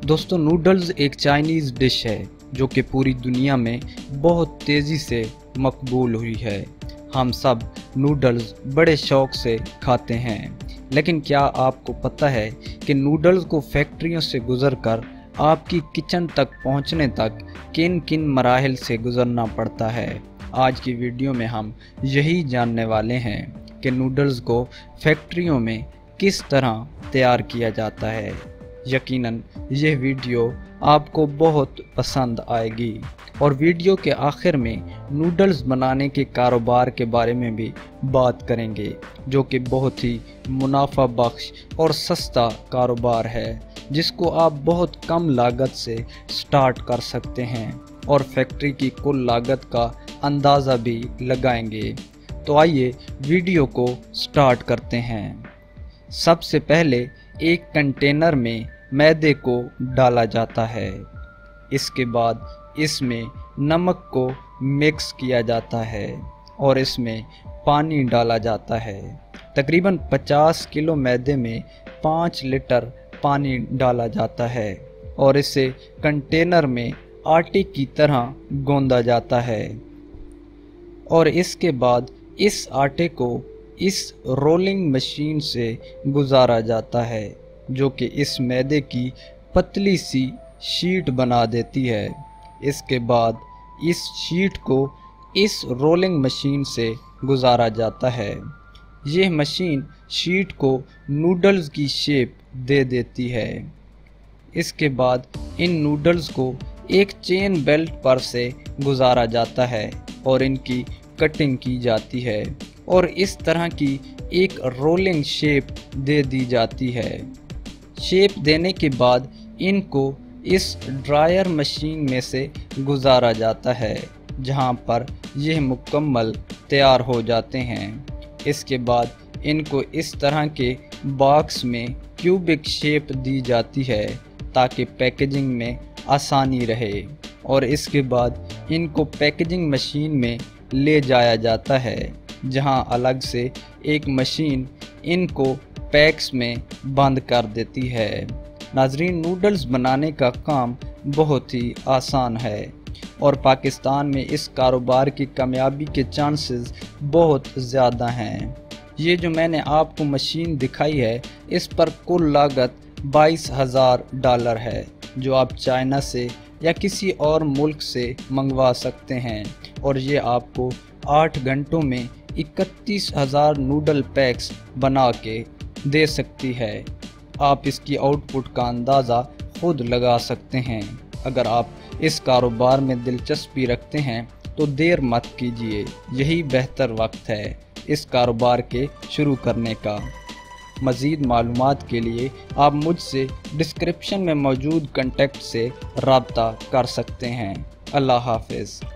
दोस्तों नूडल्स एक Chinese dish है जो कि पूरी दुनिया में बहुत तेज़ी से मकबूल हुई है। हम सब नूडल्स बड़े शौक़ से खाते हैं, लेकिन क्या आपको पता है कि नूडल्स को फैक्ट्रियों से गुज़रकर आपकी किचन तक पहुंचने तक किन किन मराहिल से गुज़रना पड़ता है। आज की वीडियो में हम यही जानने वाले हैं कि नूडल्स को फैक्ट्रियों में किस तरह तैयार किया जाता है। यकीनन यह वीडियो आपको बहुत पसंद आएगी और वीडियो के आखिर में नूडल्स बनाने के कारोबार के बारे में भी बात करेंगे, जो कि बहुत ही मुनाफा बख्श और सस्ता कारोबार है जिसको आप बहुत कम लागत से स्टार्ट कर सकते हैं और फैक्ट्री की कुल लागत का अंदाज़ा भी लगाएंगे। तो आइए वीडियो को स्टार्ट करते हैं। सबसे पहले एक कंटेनर में मैदे को डाला जाता है। इसके बाद इसमें नमक को मिक्स किया जाता है और इसमें पानी डाला जाता है। तकरीबन 50 किलो मैदे में 5 लीटर पानी डाला जाता है और इसे कंटेनर में आटे की तरह गूंदा जाता है और इसके बाद इस आटे को इस रोलिंग मशीन से गुजारा जाता है, जो कि इस मैदे की पतली सी शीट बना देती है। इसके बाद इस शीट को इस रोलिंग मशीन से गुजारा जाता है। यह मशीन शीट को नूडल्स की शेप दे देती है। इसके बाद इन नूडल्स को एक चेन बेल्ट पर से गुजारा जाता है और इनकी कटिंग की जाती है और इस तरह की एक रोलिंग शेप दे दी जाती है। शेप देने के बाद इनको इस ड्रायर मशीन में से गुजारा जाता है, जहां पर यह मुकम्मल तैयार हो जाते हैं। इसके बाद इनको इस तरह के बॉक्स में क्यूबिक शेप दी जाती है ताकि पैकेजिंग में आसानी रहे और इसके बाद इनको पैकेजिंग मशीन में ले जाया जाता है, जहां अलग से एक मशीन इनको पैक्स में बंद कर देती है। नाजरीन, नूडल्स बनाने का काम बहुत ही आसान है और पाकिस्तान में इस कारोबार की कामयाबी के चांसेस बहुत ज़्यादा हैं। ये जो मैंने आपको मशीन दिखाई है, इस पर कुल लागत $22,000 है, जो आप चाइना से या किसी और मुल्क से मंगवा सकते हैं और ये आपको 8 घंटों में 31,000 नूडल पैक्स बना के दे सकती है। आप इसकी आउटपुट का अंदाज़ा खुद लगा सकते हैं। अगर आप इस कारोबार में दिलचस्पी रखते हैं तो देर मत कीजिए, यही बेहतर वक्त है इस कारोबार के शुरू करने का। मज़ीद मालूमात के लिए आप मुझसे डिस्क्रिप्शन में मौजूद कॉन्टैक्ट से रब्ता कर सकते हैं। अल्लाह हाफ़िज़।